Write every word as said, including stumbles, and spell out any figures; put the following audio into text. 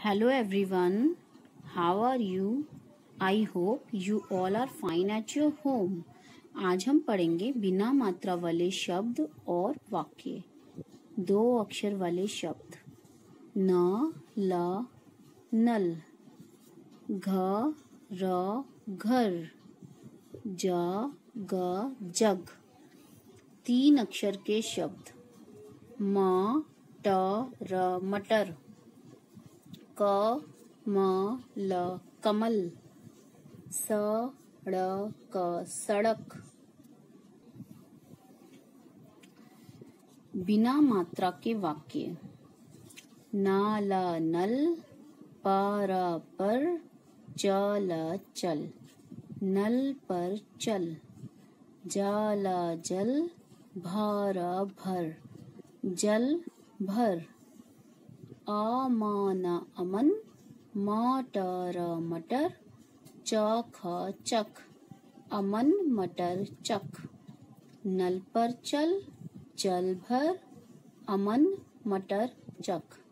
Hello everyone, how are you? I hope you all are fine at your home. आज हम पढ़ेंगे बिना मात्रा वाले शब्द और वाक्य। दो अक्षर वाले शब्द न, ल, नल, घ, र, घर, ज, ग, जग। तीन अक्षर के शब्द म, ट, र, मटर, क, म, ल, कमल, स, ड़, क, सड़क। बिना मात्रा के वाक्य न, ल, नल, प, र, पर, च, ल, चल, नल पर चल, ज, ल, जल, भ, र, भर, जल भर, अ, म, न, अमन, म, ट, र, मटर, च, ख, चक, अमन मटर चक, नल पर चल, जल भर, अमन मटर चक।